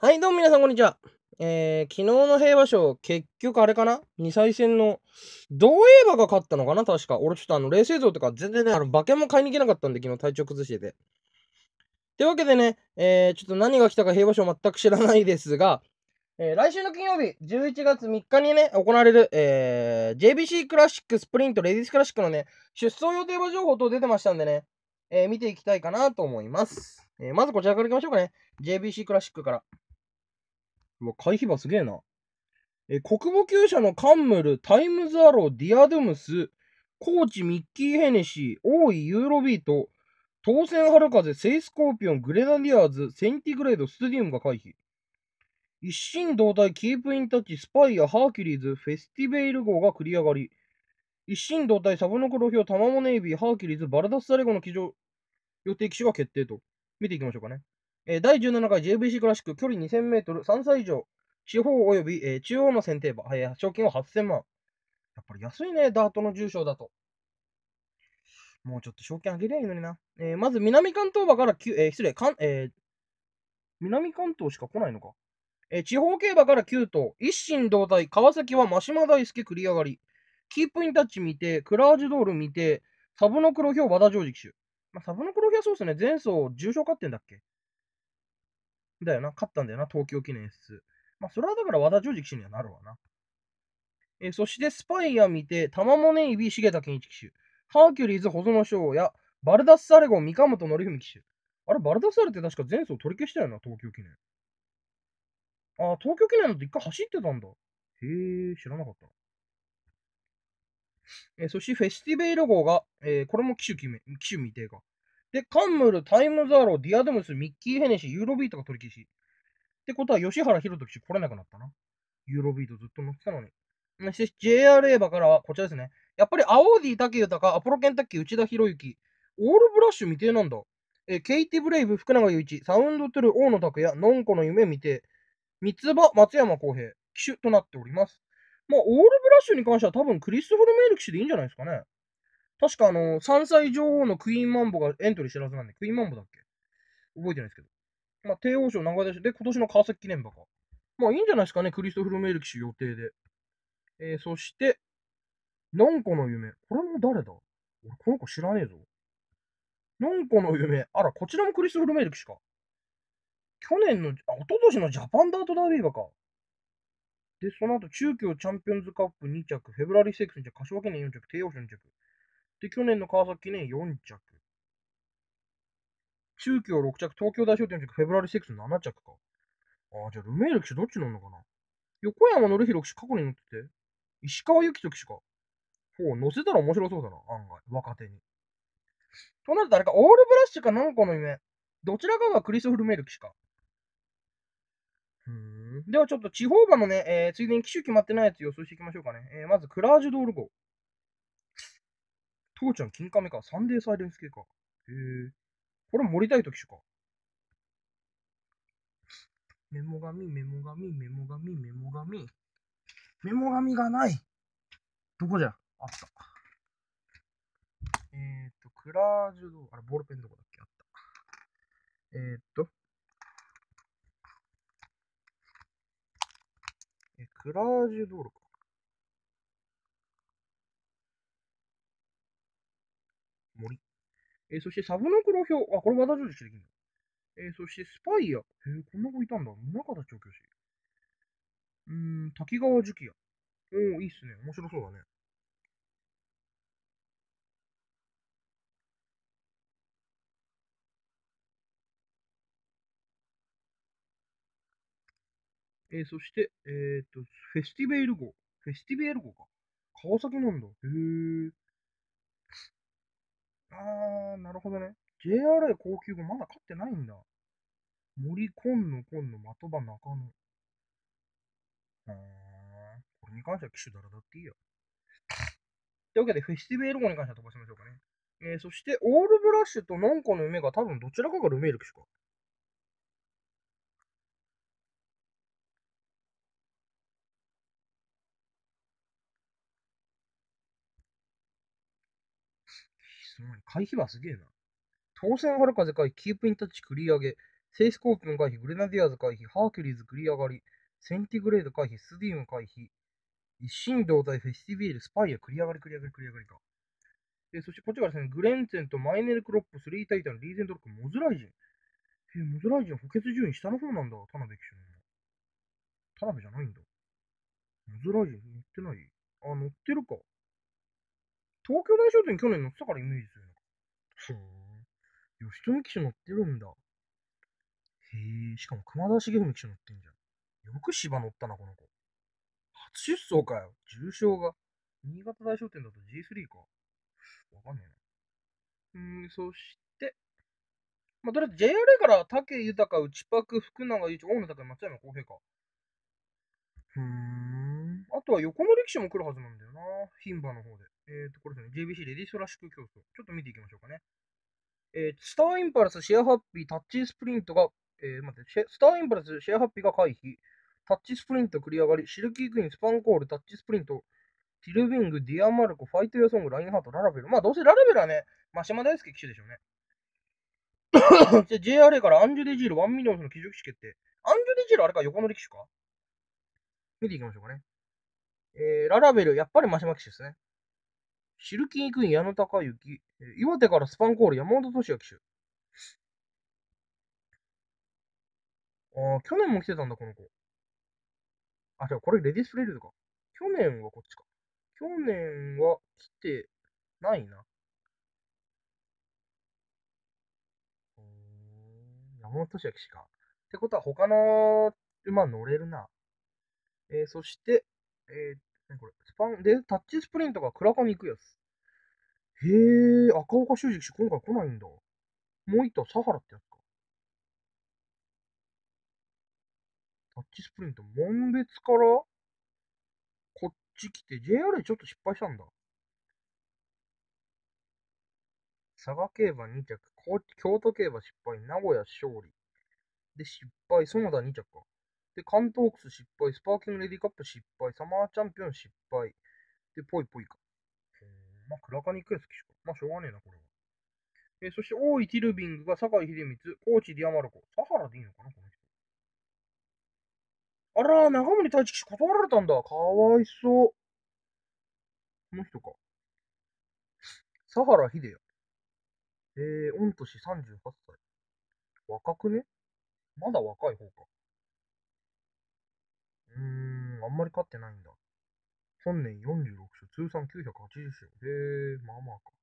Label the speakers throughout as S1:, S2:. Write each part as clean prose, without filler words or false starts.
S1: はい、どうも皆さんこんにちは。昨日の平和賞、結局あれかな ?2 歳戦の、同映馬が勝ったのかな確か。俺ちょっと冷静像とか全然ね、馬券も買いに行けなかったんで、昨日体調崩してて。というわけでね、ちょっと何が来たか平和賞全く知らないですが、来週の金曜日、11月3日にね、行われる、JBC クラシックスプリントレディースクラシックのね、出走予定馬情報と出てましたんでね、見ていきたいかなと思います。まずこちらから行きましょうかね。JBC クラシックから。うわ、回避馬すげえな。国母厩舎のカンムル、タイムズアロー、ディアドゥムス、コーチミッキー・ヘネシー、オーイ・ユーロビート、当選春風、セイスコーピオン、グレナディアーズ、センティグレード、ステディウムが回避。一心同体、キープインタッチ、スパイア、ハーキュリーズ、フェスティベイル号が繰り上がり。一心同体、サブノクロヒョウ、タマモネイビー、ハーキュリーズ、バルダスサレゴの騎乗予定騎手が決定と。見ていきましょうかね。第17回 JBC クラシック、距離2000メートル、3歳以上、地方及び、中央の選定馬、賞金は8000万。やっぱり安いね、ダートの重賞だと。もうちょっと賞金上げりゃいいのにな。まず南関東馬から失礼、南関東しか来ないのか。地方競馬から9頭、一心同体、川崎は真島大輔繰り上がり。キープインタッチ見て、クラージュドール見て、サブノクロヒョウ和田ジョージ騎手。まあ、サブノクロヒョウはそうですね、前走重賞勝ってんだっけだよな、勝ったんだよな、東京記念 S2。まあ、それはだから和田ジョージ騎手にはなるわな。そしてスパイア見て、タマモネイビー、重田健一騎手。ハーキュリーズ、細野翔や、バルダッサレゴン、三上本則文騎手。あれ、バルダッサレって確か前走取り消したよな、東京記念。あ、東京記念だって一回走ってたんだ。へえ、知らなかった。そしてフェスティベイル号が、これも騎手未定か。で、カンムル、タイムザーロ、ディアドムス、ミッキー・ヘネシー、ユーロビートが取り消し。ってことは、吉原博人騎手来れなくなったな。ユーロビートずっと乗ってたのに。そして JRA 馬からはこちらですね。やっぱりアオーディ竹豊、アポロケンタッキー、内田博之、オールブラッシュ未定なんだ。ケイティブレイブ、福永祐一、サウンドトゥル、大野拓也、ノンコの夢未定、三つ葉、松山公平、騎手となっております。まあ、オールブラッシュに関しては多分クリストフルメール騎手でいいんじゃないですかね。確か3歳女王のクイーンマンボがエントリーしてるはずなんで、クイーンマンボだっけ覚えてないですけど。まあ、帝王賞長出しで、今年の川崎記念馬か。まあ、いいんじゃないですかね、クリストフルメール騎手予定で。そして、なんこの夢。これも誰だ俺、この子知らねえぞ。なんこの夢。あら、こちらもクリストフルメール騎手か。去年の、一昨年のジャパンダートダービー馬か。で、その後、中京チャンピオンズカップ2着、フェブラリーセックス2着、柏記念4着、帝王賞2着。で、去年の川崎記念4着。中京6着、東京大賞4着、フェブラリーセックス7着か。じゃあ、ルメール騎手どっち乗るのかな横山典弘騎手過去に乗ってて。石川由紀人騎手か。ほう、乗せたら面白そうだな、案外。若手に。となるとあれか、オールブラッシュかなんかの夢。どちらかがクリストフルメール騎士か。ではちょっと地方馬のね、ついでに騎手決まってないやつ予想していきましょうかね。まず、クラージュドール号。父ちゃん金亀か。サンデーサイレンス系か。へえ。これ森大斗騎手か。メモ紙、メモ紙、メモ紙、メモ紙。メモ紙がない。どこじゃあった。クラージュドール。あれ、ボールペンどこだっけあった。クラージュドールか。森。そしてサブノクロ表。あ、これ私女子できるんだ。そしてスパイア。こんな子いたんだ。宗像調教師。滝川樹也。おー、いいっすね。面白そうだね。そして、フェスティベール号。フェスティベール号か。川崎なんだ。へー。なるほどね。JRA 高級号まだ勝ってないんだ。森紺野紺野的場中野。これに関しては機種誰だっていいや。というわけで、フェスティベール号に関しては飛ばしましょうかね。そして、オールブラッシュとノンコの夢が多分どちらかがルメール騎手か。すごい。回避はすげえな。当選春風かキープインタッチ繰り上げ。 セイスコーピオン回避、グレナディアーズ回避、ハーキュリーズ繰り上がり、センティグレード回避、スディーム回避、一心同体フェスティビール、スパイア繰り上がりか。そしてこっちがですね、グレンツェンとマイネルクロップ、スリータイタン、リーゼンドロック、モズライジン。モズライジン補欠順位下の方なんだ、田辺騎手の。田辺じゃないんだ。モズライジン乗ってない？あ、乗ってるか。東京大商店去年乗ってたからイメージするのか。吉富騎手乗ってるんだ。へえ、しかも熊田茂文騎手乗ってんじゃん。よく芝乗ったな、この子。初出走かよ。重賞が。新潟大商店だと G3 か。わかんねえな。そして、とりあえず JRA から武豊、内泊、福永祐一、大野拓、松山公平か。あとは横の力士も来るはずなんだよな。牝馬の方で。これですね、JBC レディストラッシュ競争。ちょっと見ていきましょうかね。スターインパルス、シェアハッピー、タッチスプリントが、待って、スターインパルス、シェアハッピーが回避。タッチスプリント繰り上がり、シルキークイーン、スパンコール、タッチスプリント、ティルビング、ディアマルコ、ファイトヤソング、ラインハート、ララベル。どうせララベルはね、マシマ大輔騎手でしょうね。で、JRA からアンジュデジール、1ミリオンズの騎乗騎士決定。アンジュデジールあれか、横の力士か。見ていきましょうかね。ララベル、やっぱりマシマ騎手ですね。シルキークイーン、矢野孝之。岩手からスパンコール、山本俊也騎手。去年も来てたんだ、この子。あ、違う、これレディスプレイルズか。去年はこっちか。去年は来てないな。山本俊明騎士か。ってことは他の馬乗れるな。そして、何これ、スパン、で、タッチスプリントが倉上行くやつ。へえ、赤岡修二騎手今回来ないんだ。もう一頭、サハラってやつか。タッチスプリント、門別からこっち来て、JRA ちょっと失敗したんだ。佐賀競馬2着、京都競馬失敗、名古屋勝利。で、失敗、園田2着か。で、関東オークス失敗、スパーキングレディカップ失敗、サマーチャンピオン失敗。で、ぽいぽいか。倉上クエス騎手か。しょうがねえな、これは。そして、大井ティルビングが酒井秀光、高知ディアマルコ。サハラでいいのかな、この人。あらー、長森太一騎手断られたんだ。かわいそう。この人か。サハラ秀也。御年38歳。若くね？まだ若い方か。あんまり勝ってないんだ。本年46勝、通算980勝。まあまあか。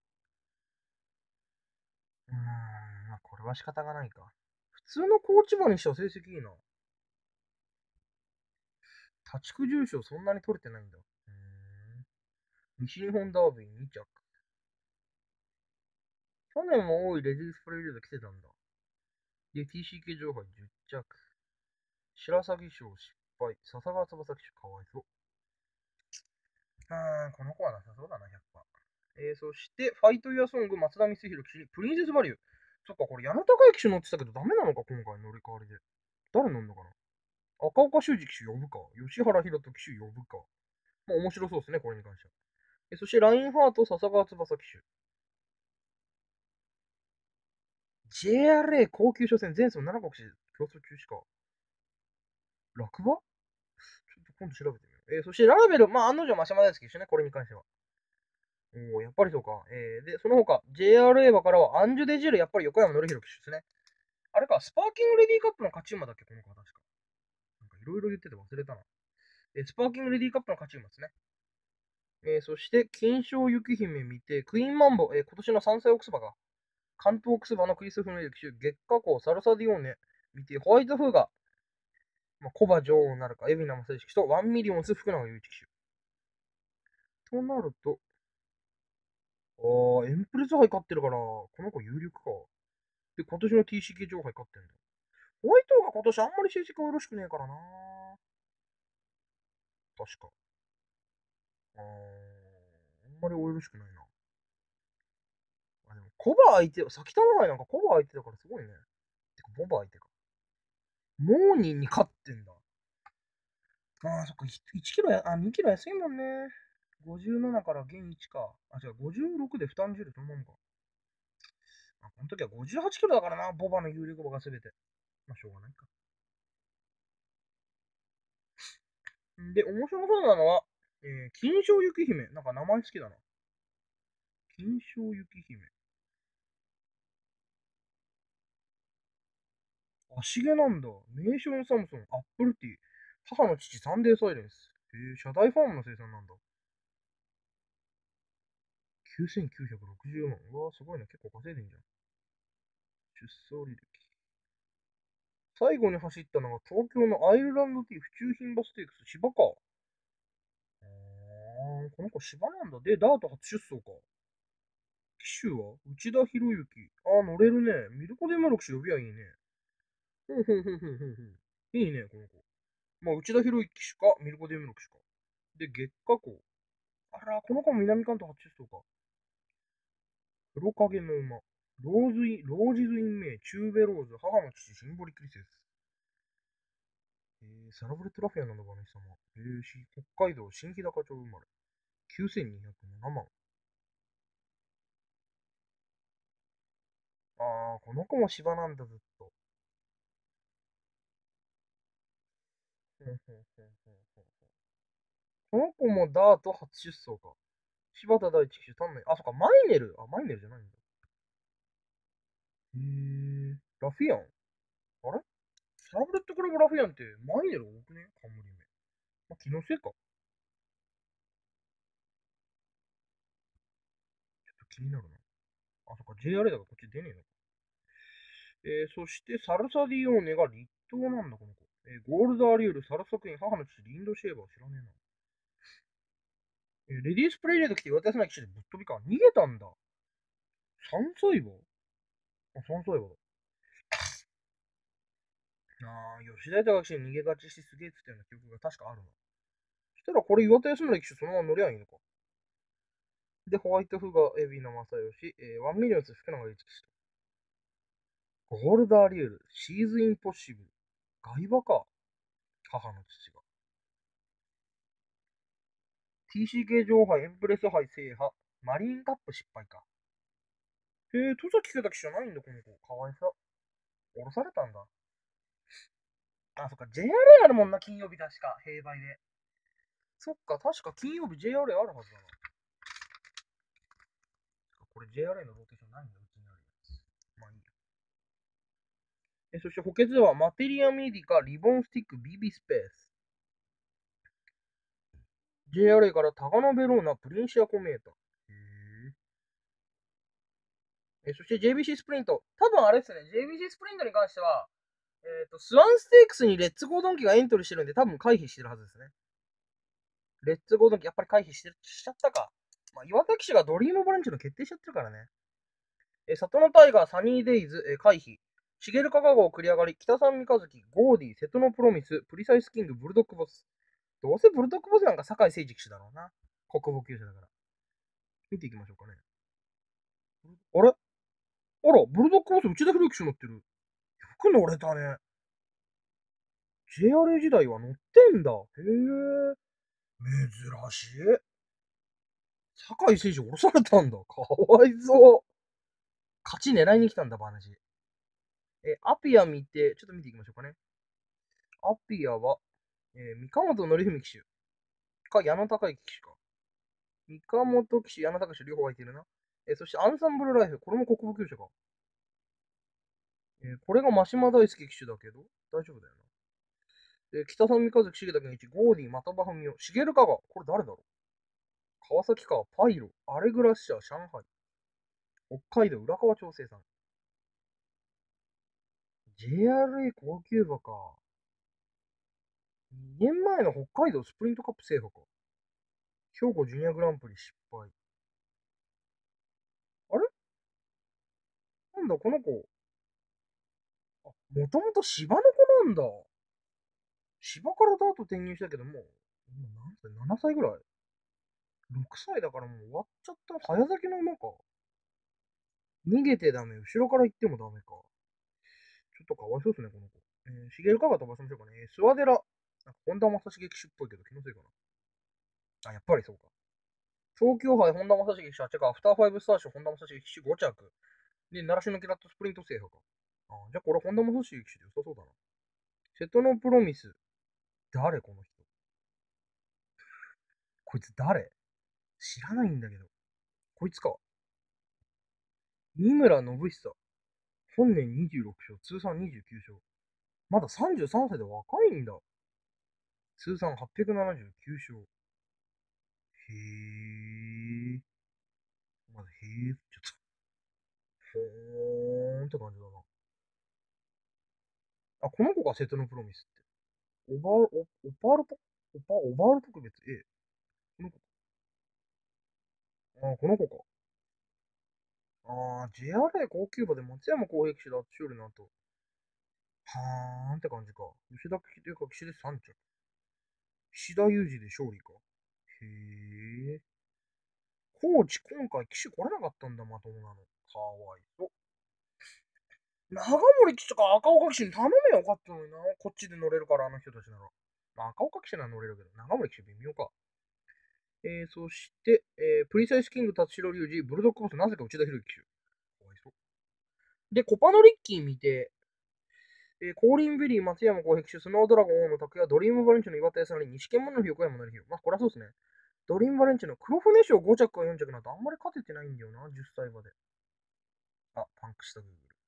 S1: これは仕方がないか。普通の高知馬にしては成績いいな。立地区重賞そんなに取れてないんだ。西日本ダービー2着。去年も多いレディースプレイレード来てたんだ。で、TCK 上杯10着。白鷺賞失敗。笹川翼騎手かわいそう。この子はなさそうだな、100%。そして、ファイトイヤーソング、松田光弘騎手に、プリンセスバリュー。そっか、これ、矢野孝之騎手乗ってたけど、ダメなのか、今回乗り換わりで。誰乗んのかな。赤岡修二騎手呼ぶか。吉原弘人騎手呼ぶか。面白そうですね、これに関しては。そして、ラインハート、笹川翼騎手。JRA 高級初戦、前走7国騎手、競争中止か。落馬ちょっと今度調べてみよう。そして、ララベル、案の定、マシャマ大好きですね、これに関しては。やっぱりそうか。で、その他、JRA 馬からは、アンジュデジール、やっぱり横山典弘騎手ですね。あれか、スパーキングレディーカップの勝ち馬だっけ、この子は確か。いろいろ言ってて忘れたな。スパーキングレディーカップの勝ち馬ですね。そして、金賞雪姫見て、クイーンマンボ、今年の3歳オクス馬が、関東オクス馬のクリスフネル騎手、月下校、サルサディオーネ、見て、ホワイトフーガ、コバ女王なるか、エビナマセイ騎手と、ワンミリオンス福永祐一騎手。となると、エンプレス杯勝ってるから、この子有力か。で、今年の TCK 上杯勝ってんだ。ホワイトが今年あんまり成績はよろしくねえからな。確か。あんまりよろしくないな。でも、コバ相手、先玉杯なんかコバ相手だからすごいね。てか、ボバ相手か。モーニンに勝ってんだ。そっか、1キロ2キロ安いもんね。57から現1か。違う、56で負担重量そのままか。この時は58キロだからな、ボバの有力馬がすべて。 まあ、しょうがないか。で、面白そうなのは、金賞雪姫。なんか名前好きだな。金賞雪姫。足毛なんだ。名称のサムソン、アップルティー。母の父、サンデーサイレンス。社大ファームの生産なんだ。9960万。うわー、すごいな。結構稼いでんじゃん。出走履歴。最後に走ったのが東京のアイルランドティー府中牝馬ステークス。芝か。この子芝なんだ。で、ダート初出走か。騎手は内田博之。乗れるね。ミルコデマロク氏呼びゃいいね。ふんふんふんふんふんふん。いいね、この子。まあ、内田博之騎手か、ミルコデムロ騎手か。で、月下校。あら、この子も南関東初出走か。黒影の馬。ロージズインメイ、チューベローズ、母の父、シンボリクリセス。サラブレッドラフィアなのかね、貴様。北海道新日高町生まれ。9207万。この子も芝なんだ、ずっと。ふんふんふんふんふん。この子もダート初出走か。柴田大地騎手、単内。そっか、マイネル。マイネルじゃないんだ。ラフィアン。あれサラブレッドクラブラフィアンってマイネル多くね冠名。気のせいか。ちょっと気になるな。そっか、JRA だからこっち出ねえのか。そして、サルサディオーネが立東なんだ、この子。ゴールドアリュール、サルサクイーン、母の父、リンドシェーバー、知らねえな。レディースプレイレード来て渡せない騎士でぶっ飛びか。逃げたんだ。3歳馬3歳馬だ。吉田隆騎士に逃げ勝ちしてすげえっつったような記憶が確かあるな。そしたらこれ岩田康則騎手そのまま乗りゃいいのか。で、ホワイトフガー、海老名正義、ワンミリオンズ、福永一騎手。ゴールドアリュール、シーズインポッシブル。外馬か。母の父が。TCK 上杯、エンプレス杯制覇。マリンカップ失敗か。戸崎圭太騎手じゃないんだ、この子。かわいさ。降ろされたんだ。そっか、JRA あるもんな、金曜日確か。併売で。そっか、確か金曜日 JRA あるはずだな。これ JRA のローテーションないんだ、うちにあるやつ。まあいいや。そして補欠では、マテリアミディカ、リボンスティック、BB スペース。JRA からタガノベローナ、プリンシアコメータ。そして JBC スプリント。多分あれですね、JBC スプリントに関しては、スワンステークスにレッツゴードンキがエントリーしてるんで、多分回避してるはずですね。レッツゴードンキやっぱり回避しちゃったか。岩崎氏がドリームボランチの決定しちゃってるからね。里のタイガー、サニーデイズ、回避。シゲルカカゴ繰り上がり、北三三日月、ゴーディ、瀬戸のプロミス、プリサイスキング、ブルドックボス。どうせブルドックボスなんか酒井誠司騎手だろうな。国母級者だから。見ていきましょうかね。あれブルドックボス内田博之騎手乗ってる。よく乗れたね。JRA 時代は乗ってんだ。へえ。珍しい。酒井選手降ろされたんだ。かわいそう。勝ち狙いに来たんだ、話。アピア見て、ちょっと見ていきましょうかね。アピアは、三本則文騎手か、矢野孝之騎手か。三本騎手、矢野孝騎手両方空いてるな。そしてアンサンブルライフ、これも国母級者か。これが真島大輔騎手だけど、大丈夫だよな。北三三和樹、重田健一、ゴーディ、的場文雄、茂香川、これ誰だろう川崎川、パイロ、アレグラッシャー、上海。北海道浦河調整さん。JRA 高級馬か。2年前の北海道スプリントカップ制覇か。兵庫ジュニアグランプリ失敗。あれなんだ、この子。もともと芝の子なんだ。芝からダート転入したけども、今何歳 ?7 歳ぐらい ?6 歳だからもう終わっちゃった。早咲きの馬か。逃げてダメ。後ろから行ってもダメか。ちょっとかわいそうですね、この子。茂かが飛ばしましょうかね。諏訪寺。本田正茂騎手っぽいけど気のせいかな。やっぱりそうか。東京杯本田正茂騎手8着、アフター5スター賞本田正茂騎手5着。で、習志野キラットスプリント制覇か。 じゃあこれ、本田正史騎手で良さそうだな。瀬戸のプロミス。誰この人。こいつ誰？知らないんだけど。こいつか。三村信久。本年26勝、通算29勝。まだ33歳で若いんだ。通算879勝。へー。まだへーちょっと。ほーんって感じだな。あ、この子が瀬戸のプロミスって。オパールオバール特別 A。この子。この子か。JRA 高級馬で松山公平騎手だって勝利の後。はーんって感じか。吉田秀香騎手で3着。岸田裕二で勝利か。へー。コーチ今回騎手来れなかったんだ、まともなの。かわいそう。長森騎手とか赤岡騎手に頼めばよかったのにな。こっちで乗れるから、あの人たちなら。赤岡騎手なら乗れるけど、長森騎手微妙か。そして、プリサイスキング、達代隆二、ブルドッグボス、なぜか内田博之騎手。かわいそう。で、コパノリッキー見て、コーリンベリー、松山公平騎手、スノードラゴン、大野拓也、ドリームバレンチの岩田康成、西見物の日、横山成弘。まあ、これはそうですね。ドリームバレンチの黒船賞5着か4着なんてあんまり勝ててないんだよな、10歳馬で。パンクしたグーグル。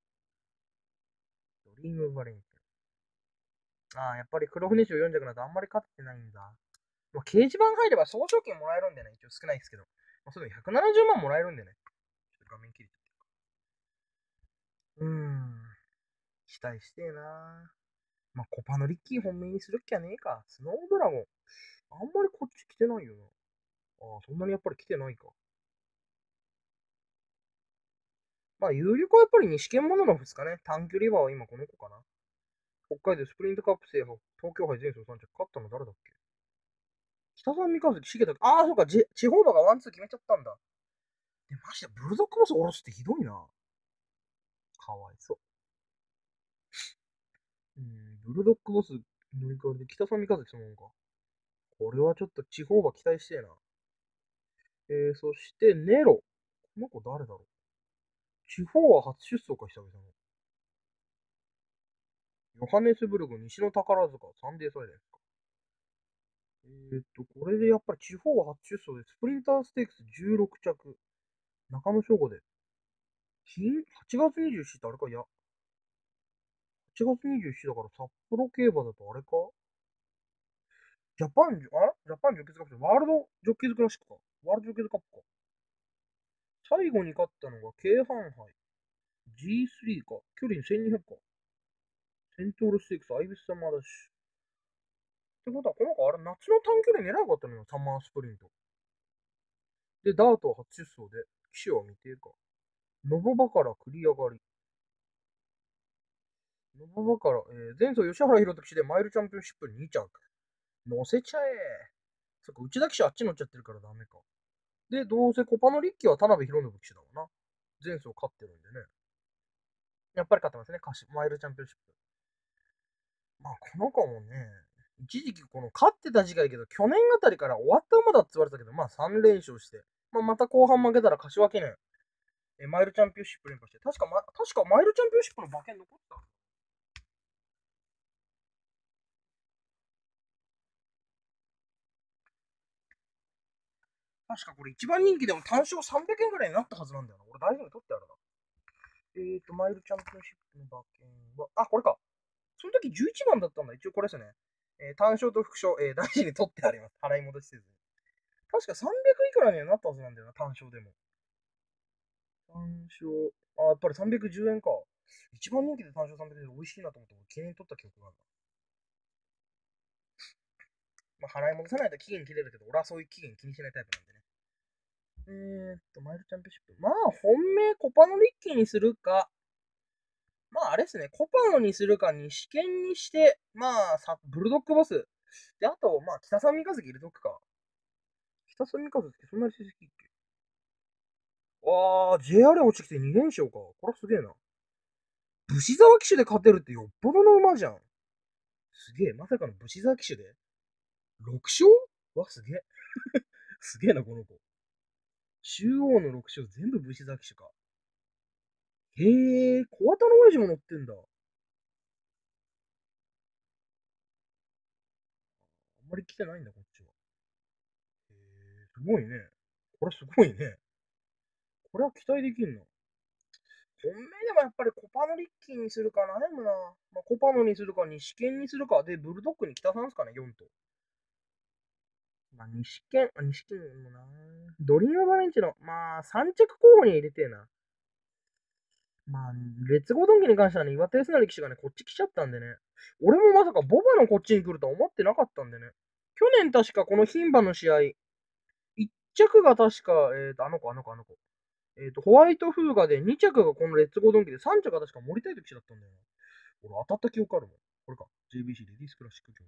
S1: ドリームバレンチ。やっぱり黒船賞4着なんてあんまり勝ててないんだ。まあ、掲示板入れば総賞金もらえるんでね、一応少ないですけど。まあ、それで170万もらえるんでね。ちょっと画面切れちゃった。期待してえな。まあ、コパのリッキー本命にするっきゃねえか。スノードラゴン。あんまりこっち来てないよな。そんなにやっぱり来てないか。まあ、有力はやっぱり西見物のですかね。短距離馬は今この子かな。北海道スプリントカップ制覇、東京杯前走3着。勝ったの誰だっけ？北三三日月、重田。そうか、地方馬がワンツー決めちゃったんだ。で、マジでブルドッグボス下ろすってひどいな。かわいそう。ブルドッグボス乗り換わりで北三三日月そのもんか。これはちょっと地方馬期待してえな。そしてネロ。この子誰だろう？地方は初出走か、久々の。ヨハネスブルグ、西の宝塚、サンデーサイレンスか。これでやっぱり地方は初出走で、スプリンターステークス16着。中野翔吾で。8月27ってあれか、いや。8月27だから札幌競馬だとあれか？ジャパンジョッキーズカップワールドジョッキーズクラシックか。ワールドジョッキーズカップか。最後に勝ったのが京阪杯。G3 か。距離1200か。セントールステークス、アイビスサマーだし。ってことは、この子あれ、夏の短距離狙いかったのよ、サマースプリント。で、ダートは初出走で、騎手は未定か。ノボバから繰り上がり。ノボバから、前走吉原弘騎手でマイルチャンピオンシップ2着。乗せちゃえ。そっか、内田騎手あっち乗っちゃってるからダメか。で、どうせコパのリッキーは田辺博信騎手だわな。前走勝ってるんでね。やっぱり勝ってますね、マイルチャンピオンシップ。まあ、この子もね、一時期この勝ってた時期だけど、去年あたりから終わった馬だって言われたけど、まあ3連勝して、また後半負けたら柏記念、マイルチャンピオンシップ連覇して、確かマイルチャンピオンシップの馬券残った。確かこれ一番人気でも単勝300円ぐらいになったはずなんだよな。俺大事に取ってあるな。マイルチャンピオンシップの馬券は、これか。その時11番だったんだ。一応これですね。単勝と副賞、大事に取ってあります。払い戻しせずに。確か300いくらにはなったはずなんだよな、単勝でも。単勝、やっぱり310円か。一番人気で単勝300円で美味しいなと思って、記念に取った記憶があるな。払い戻さないと期限切れるけど、俺はそういう期限気にしないタイプなんでね。マイルチャンピオンシップ。本命コパノリッキーにするか、あれですね、コパノにするか、試験にして、ブルドッグボス。で、あと、北三三日月入れとくか。北三三日月そんなに成績いっけ？JR 落ちてきて2連勝か。これすげえな。武士沢騎手で勝てるってよっぽどの馬じゃん。すげえ、まさかの武士沢騎手で ?6 勝すげえ。すげえな、この子。中央の6勝全部武士沢騎手か。 へえ、小型の親父も乗ってんだ。あんまり来てないんだ、こっちは。へえ、すごいね。これすごいね。これは期待できんな。本命でもやっぱりコパノリッキーにするか悩むな。まあ、コパノにするか、西剣にするか。で、ブルドッグに北さんすかね、4と。まあ、西剣もな。ドリームバレンチの、まあ、3着候補に入れてえな。まあ、劣後ドンキに関してはね、岩手康成騎手がね、こっち来ちゃったんでね。俺もまさかボバのこっちに来るとは思ってなかったんでね。去年確かこの牝馬の試合、1着が確か、あの子。ホワイトフーガで2着がこのレッツゴードンキで3着が確か森田騎手だったんだよな。俺当たった記憶あるもん。これか。JBC レディースクラシック競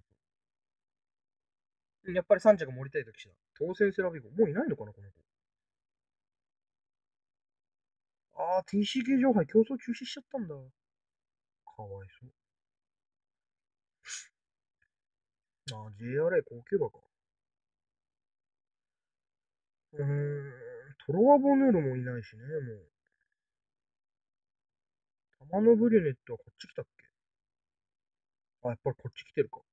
S1: 争。やっぱり3着森田騎手だ。当選セラビゴ。もういないのかな、この子。あー、TCK 上杯競争中止しちゃったんだ。かわいそう。あー、JRA 高級馬か。トロワボヌールもいないしね、もう。タマノブリュネットはこっち来たっけ？あ、やっぱりこっち来てるか。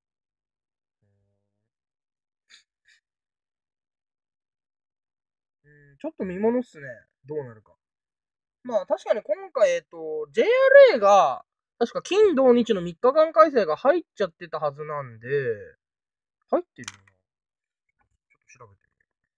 S1: ちょっと見ものっすね。どうなるか。まあ確かに今回、JRA が、確か金土日の3日間開催が入っちゃってたはずなんで、入ってるよな。ちょっと調べて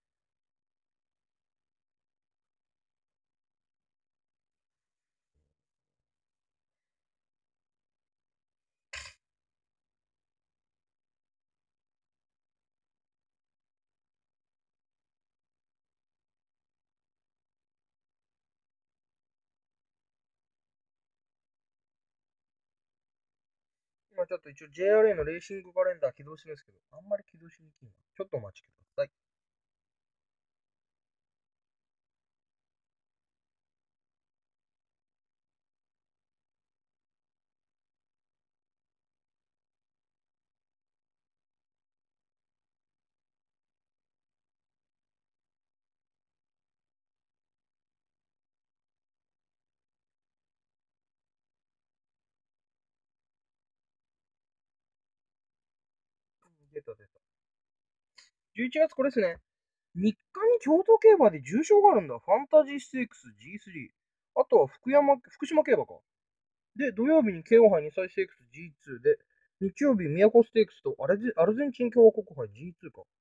S1: みる。今ちょっと一応 JRA のレーシングカレンダー起動してるんですけど、あんまり起動しにくいな。ちょっとお待ちください。出た出た。11月これですね。3日に京都競馬で重賞があるんだ。ファンタジーステークス G3。あとは福島競馬か。で、土曜日に KO 杯2歳ステークス G2 で、日曜日宮古ステークスとアルゼンチン共和国杯 G2 か。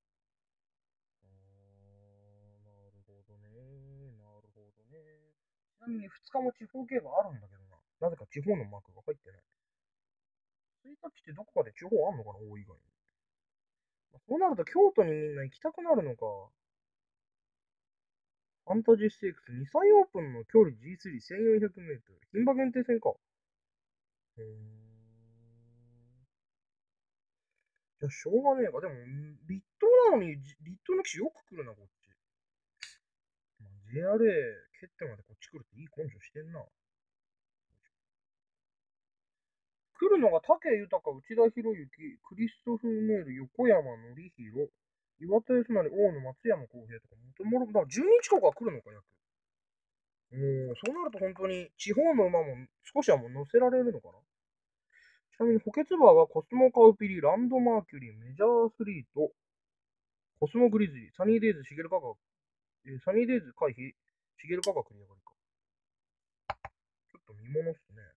S1: なるほどね。なるほどね。ちなみに2日も地方競馬あるんだけどな。なぜか地方のマークが入ってない。1日ってどこかで地方あんのかな、大以外に。そうなると京都にみんな行きたくなるのか。ファンタジーステークス2歳オープンの距離 G31400 メートル。牝馬限定戦か。へー。じゃあしょうがねえか。でも、立東なのに、立東の騎手よく来るな、こっち。まあ、JRA 蹴ってまでこっち来るっていい根性してんな。来るのが武豊、内田博之、クリストフ・メール、横山典弘、岩田康成、大野、松山公平とか、もともと、だから12近くは来るのか、約。そうなると本当に地方の馬も少しはもう乗せられるのかな。ちなみに補欠馬はコスモカウピリ、ランドマーキュリー、メジャースリート、コスモグリズリー、サニーデイズ、シゲルカが、サニーデイズ回避、シゲルカが繰り上がりか。ちょっと見物っすね。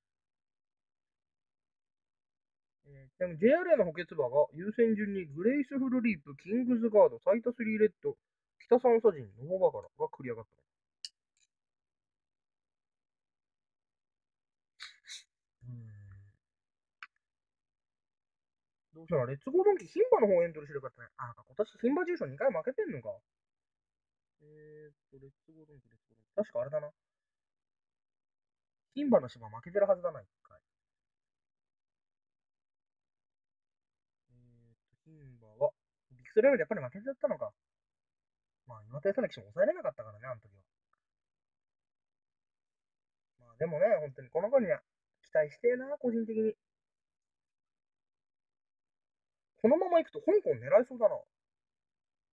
S1: ちなみに JRA の補欠馬が優先順にグレイスフルリープ、キングズガード、サイタスリーレッド、北三叉神、ノボバガラが繰り上がった。どうしたらレッツゴードンキ、牝馬の方エントリーしてるからね。あ、今年牝馬重賞2回負けてんのか。レッツゴードンキ、レッツゴードンキ。確かあれだな。牝馬の島負けてるはずだな、1回。牝馬は、ビクトリアよりやっぱり負けちゃったのか。まあ、岩手さな騎手も抑えれなかったからね、あの時は。まあ、でもね、本当にこの子には期待してえな、個人的に。このまま行くと香港狙いそうだ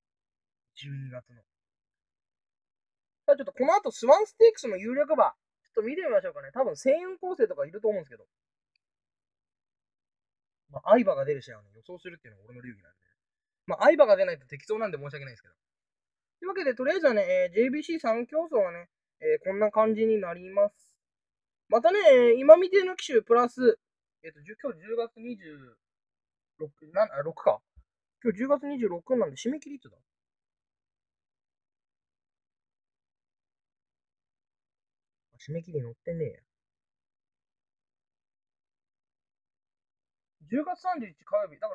S1: な。12月の。ただちょっとこの後スワンステークスの有力馬、ちと見てみましょうかね。多分、声優構成とかいると思うんですけど。まあ、相葉が出る試合を、ね、予想するっていうのが俺の流儀なんで。まあ、相葉が出ないと適当なんで申し訳ないですけど。というわけで、とりあえずはね、JBC3 競争はね、こんな感じになります。またね、今見ての機種プラス、今日10月26、6か。今日10月26なんで締め切りいつだ？締め切り載ってねえや。10月31日火曜日。だから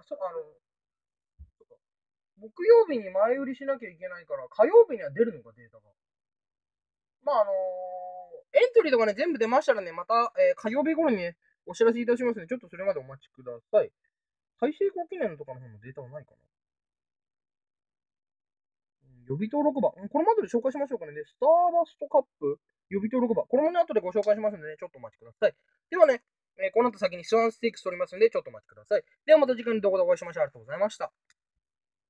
S1: 木曜日に前売りしなきゃいけないから、火曜日には出るのか、データが。まあ、エントリーとかね、全部出ましたらね、また、火曜日頃にね、お知らせいたしますので、ちょっとそれまでお待ちください。改正後記念とかの方のデータはないかな。予備登録場。これまでで紹介しましょうかね。スターバストカップ予備登録場。これもね、後でご紹介しますのでね、ちょっとお待ちください。ではね、この後先にスワンステークス取りますので、ちょっとお待ちください。ではまた次回の動画でお会いしましょう。ありがとうございました。